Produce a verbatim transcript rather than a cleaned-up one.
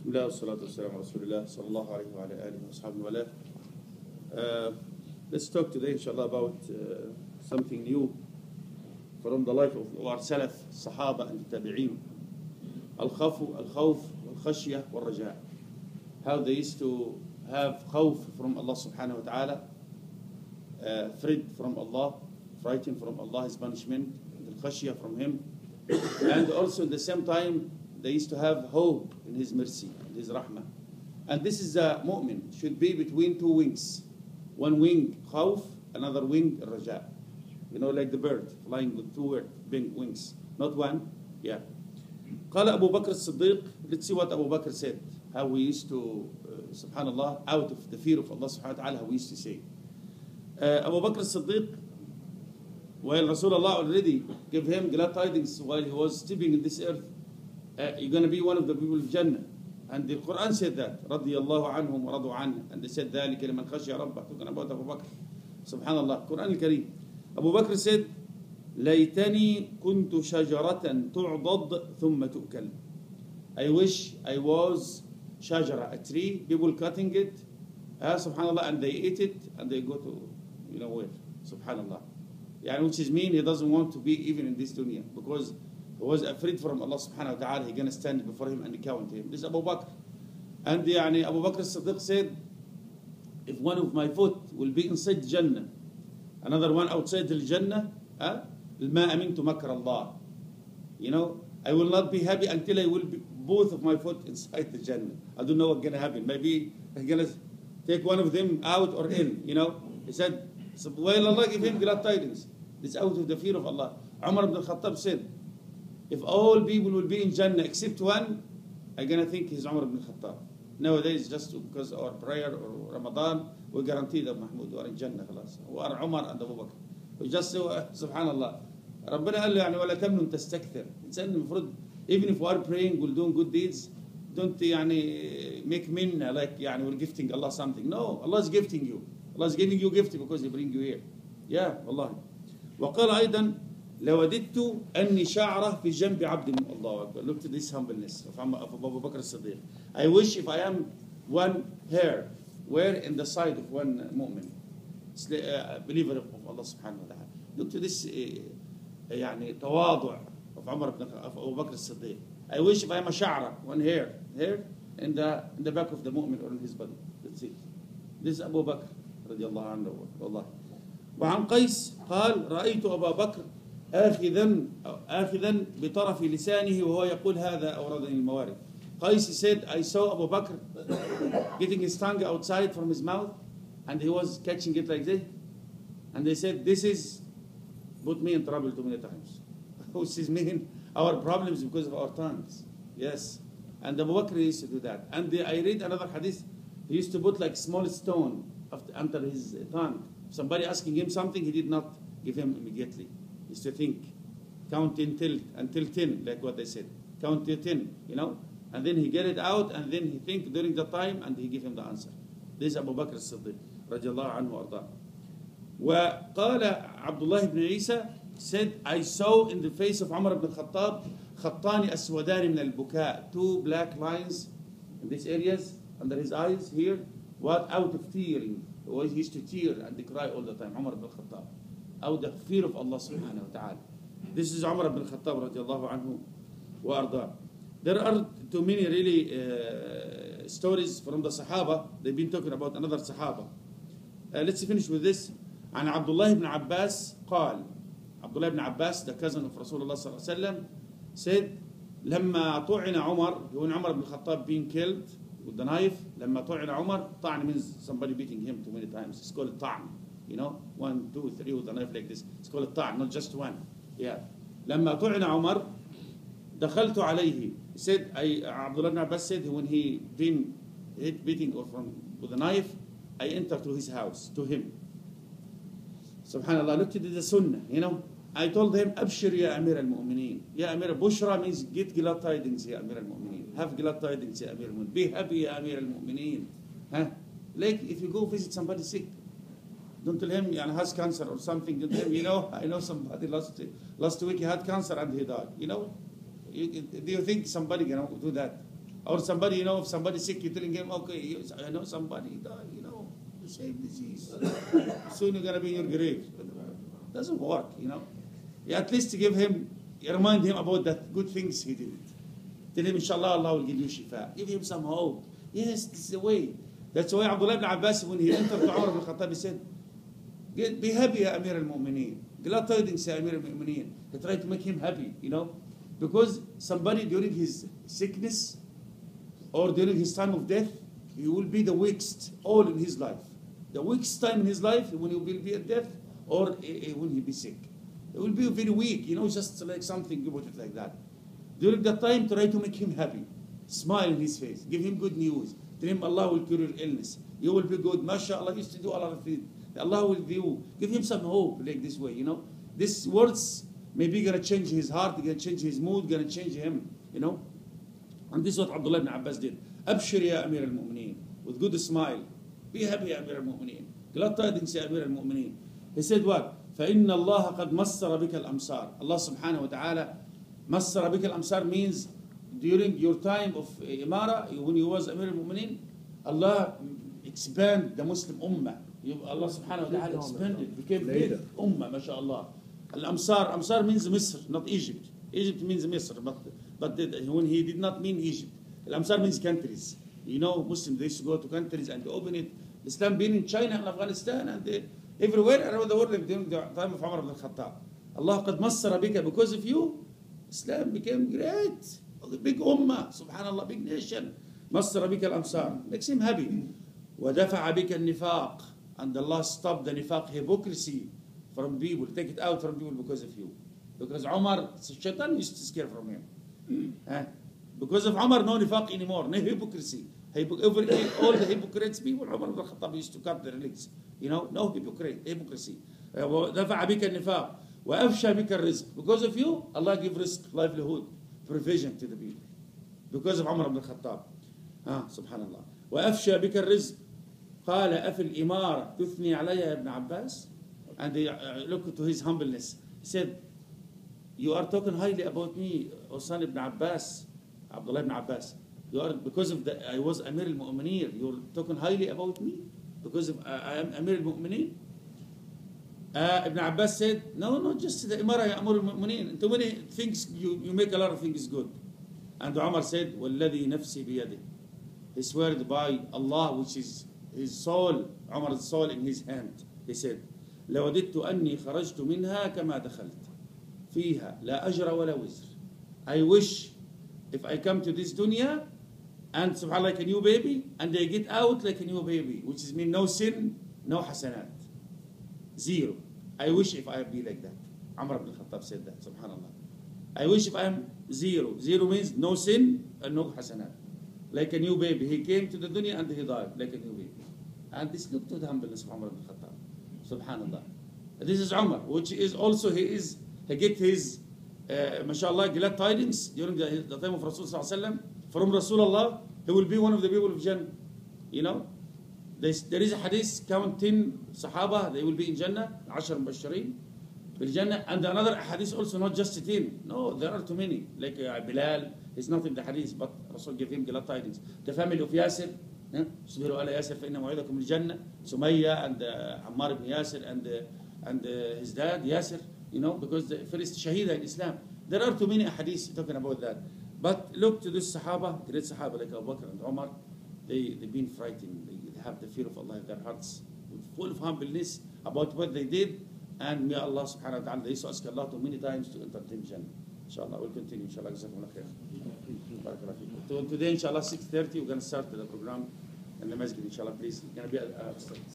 بسم الله والصلاة والسلام على رسول الله صلى الله عليه وعلى آله وأصحابه وله. Uh, let's talk today, inshallah, about uh, something new from the life of our Salaf, Sahaba and Tabi'een. Al-Khawf, Al-Khawf, Al-Khashya, Wal-Raja. How they used to have khawf from Allah subhanahu wa ta'ala, uh, afraid from Allah, frightened from Allah, His punishment, Al-Khashya from Him. And also at the same time, they used to have hope in His mercy, in His rahmah. And this is a mu'min, should be between two wings. One wing, khawf, another wing, raja. You know, like the bird, flying with two wings. Not one, yeah. قال Abu Bakr as-Siddiq, let's see what Abu Bakr said. How we used to, uh, subhanallah, out of the fear of Allah subhanahu wa ta'ala, how we used to say. Uh, Abu Bakr as-Siddiq, while Rasulullah already gave him glad tidings while he was stepping in this earth, uh, you're going to be one of the people of Jannah. And the Quran said that, رضي الله عنهم ورضوا عنه. And they said, ذلك لمن خشي ربه. Talking about Abu Bakr. Subhanallah. Quran al-Kareem. Abu Bakr said, ليتني كنت شجرة تعضد ثم تؤكل. I wish I was shajara, a tree, people cutting it, uh, subhanallah, and they eat it, and they go to, you know where, subhanallah. Yeah, which is mean he doesn't want to be even in this dunya, because he was afraid from Allah subhanahu wa ta'ala, he's going to stand before him and count him. This is Abu Bakr. And yani, Abu Bakr as-Siddiq said, if one of my foot will be inside Jannah, another one outside the Jannah, uh, ما أمنت مكر الله. You know, I will not be happy until I will be both of my foot inside the Jannah. I don't know what's going to happen. Maybe I'm going to take one of them out or in, you know. He said, so, while Allah gave him glad tidings, this out of the fear of Allah. Umar ibn al-Khattab said, if all people will be in Jannah except one, I'm going to think he's Umar ibn al-Khattab. Nowadays, just because our prayer or Ramadan, we guarantee that Mahmoud, we are in Jannah, خلاص. We are Umar and Abu Bakr. We just say, subhanallah. ربنا قال له يعني ولا تمنن تستكثر. الإنسان المفروض even if we are praying, we're doing good deeds, don't يعني make minna like يعني we're gifting Allah something. No, Allah is gifting you. Allah is giving you gift because He bring you here. Yeah, والله. وقال أيضا لوددت أني شعرة في جنب عبد من الله أكبر. Look to this humbleness of Abu Bakr as-Siddiq. I wish if I am one hair, where in the side of one mu'min, believer of Allah subhanahu wa ta'ala. Look to this يعني تواضع of Umar ibn of Abu Bakr as-Siddiq. I wish if I am a sha'ra, one hair, hair in the in the back of the mu'min or in his body. That's it. This is Abu Bakr رضي الله عنه والله. وعن قيس قال رأيت أبا بكر آخذا آخذا بطرف لسانه وهو يقول هذا أوردني الموارد. Qais said, I saw Abu Bakr getting his tongue outside from his mouth, and he was catching it like this. And they said, this is put me in trouble too many times. Which is mean our problems because of our tongues. Yes. And Abu Bakr used to do that. And the, I read another hadith, he used to put like small stone after, under his tongue. Somebody asking him something, he did not give him immediately. He used to think, count until, until ten, like what they said. Count to ten, you know. And then he get it out, and then he think during the time, and he give him the answer. This is Abu Bakr as-Siddiq, رضي الله عنه وأرضاه. وقال عبد الله بن عيسى said, I saw in the face of Umar ibn al-Khattab خطان أسودان من البكاء, two black lines in these areas under his eyes here, what out of tearing. He used to tear and cry all the time. Umar ibn al-Khattab, out of fear of Allah subhanahu wa ta'ala. This is Umar ibn al-Khattab رضي الله عنه وأرضاه. There are too many really uh, stories from the Sahaba. They've been talking about another Sahaba. Uh, let's finish with this. عن عبد الله بن عباس قال, Abdullah ibn Abbas, the cousin of Rasulullah sallallahu alaihi wasallam, said, لما طعن عمر, when Umar ibn Khattab being killed with the knife, لما طعن عمر, طعن means somebody beating him too many times. It's called طعن. You know, one, two, three with a knife like this. It's called طعن, not just one. Yeah. لما طعن عمر, دخلت عليه. He said, I, Abdullah ibn Abbas said, when he been hit, beating or from with a knife, I entered to his house, to him. Subhanallah, look at the sunnah, you know. I told him, Abshir ya Amir al-Mu'mineen. Ya Amir al-Bushra means get glad tidings, ya Amir al-Mu'mineen. Have glad tidings, ya Amir al-Mu'mineen. Be happy, ya Amir al-Mu'mineen. Huh? Like if you go visit somebody sick, don't tell him he has cancer or something. Don't tell him, you know, I know somebody last, last week he had cancer and he died. You know, you, do you think somebody can do that? Or somebody, you know, if somebody's sick, you're telling him, okay, you- I know somebody died, you know, the same disease. Soon you're going to be in your grave. Doesn't work, you know. You at least give him, you remind him about the good things he did. Tell him, inshallah, Allah will give you shifa. Give him some hope. Yes, this is the way. That's why Abdullah ibn Abbas, when he entered to Umar ibn Khattab, he said, "Get, be happy, Ya Amir al-Mu'mineen. Glad tidings, Ya Amir al-Mu'mineen." He tried to make him happy, you know. Because somebody during his sickness or during his time of death, he will be the weakest all in his life. The weakest time in his life when he will be at death or when he be sick. He will be very weak, you know, just like something about it like that. During that time, try to make him happy. Smile in his face. Give him good news. Tell him Allah will cure your illness. You will be good. MashaAllah, used to do a lot of things. Allah will do. Give him some hope like this way, you know. These words maybe going to change his heart, going to change his mood, going to change him, you know. And this is what Abdullah ibn Abbas did. Abshir ya Amir al-Mu'mineen. With good smile. Be happy ya Amir al-Mu'mineen. Glad tidings ya Amir al-Mu'mineen. He said what? فَإِنَّ اللَّهَ قَدْ مَصَّرَ بِكَ الْأَمْصَارِ. Allah subhanahu wa ta'ala, مَصَّرَ بِكَ الْأَمْصَارِ means during your time of Imara, when you was Amir al-Mu'mineen, Allah expand the Muslim ummah. You, Allah subhanahu wa ta'ala expanded, became big ummah, mashallah. Al-Amsar, Amsar means Misr, not Egypt. Egypt means Misr, but, but when he did not mean Egypt. Al-Amsar means countries. You know, Muslims, they used to go to countries and open it. Islam being in China and Afghanistan and they, everywhere around the world during the time of Umar ibn al-Khattab. Allah قد مصر بك, because of you, Islam became great. Big ummah, subhanallah, big nation. مصر بك الأمصار. Makes him happy. ودفع بك النفاق. And Allah stopped the nifaq, hypocrisy from people. Take it out from people because of you. Because Umar, Shaitan used to scare from him. Uh, because of Umar, no nifaq anymore, no hypocrisy. Hypo- every, all the hypocrites people, Umar ibn al-Khattab used to cut their legs. You know, no hypocrite, hypocrisy. ودفع بك النفاق وأفشى بك الرزق. Because of you, Allah give rizq, livelihood, provision to the people. Because of Umar ibn al-Khattab. Ah, subhanallah. وأفشى بك الرزق. قال أفي الإمارة تثني علي يا ابن عباس. And they uh, look to his humbleness. He said, you are talking highly about me, O son ibn Abbas, Abdullah ibn Abbas. You are, because of the, I was Amir al-Mu'mineen, you're talking highly about me? Because of uh, I am Amir al-Mu'mineen? Uh, Ibn Abbas said, no, no, just the Imara ya Amir al-Mu'mineen. Too many things, you, you make a lot of things good. And Umar said, وَالَّذِي نَفْسِي بِيَدِهِ. He swore by Allah, which is his soul, Umar's soul in his hand. He said, لَوَدِدْتُ أَنِّي خَرَجْتُ مِنْهَا كَمَا دَخَلْتُ فِيهَا لَا أَجْرَ وَلَا وِزْرَ. I wish if I come to this dunya and subhanAllah like a new baby and they get out like a new baby, which is mean no sin, no hasanat. Zero. I wish if I be like that. Umar ibn Khattab said that, subhanAllah. I wish if I am zero. Zero means no sin and no hasanat. Like a new baby. He came to the dunya and he died like a new baby. And this look to the humbleness of Umar ibn Khattab. Subhanallah. This is Umar, which is also, he is, he get his, uh, mashallah, glad tidings during the, the time of Rasulullah sallallahu alaihi wasallam. From Rasulullah, he will be one of the people of Jannah. You know? There's, there is a hadith, count ten Sahaba, they will be in Jannah, Ashar Mubashirin, bil Jannah. And another hadith also, not just ten. No, there are too many. Like uh, Bilal, he's not in the hadith, but Rasul gave him glad tidings. The family of Yasir, اصبروا على ياسر فإن موعدكم الجنة. Sumayya and uh, Ammar ibn Yasir and uh, and uh, his dad Yasir, you know, because the first Shahida in Islam. There are too many hadiths talking about that. But look to this Sahaba, great Sahaba like Abu Bakr and Umar. They they've been frightened. They, they have the fear of Allah in their hearts, full of humbleness about what they did. And may Allah subhanahu wa ta'ala, they used to ask Allah too many times to enter them Jannah. Inshallah, we'll continue. Inshallah, jazakumullah khair. Barakallahu feekum. Today, inshallah, six thirty, we're going to start the program in the masjid, inshallah, please. It's going to be a, a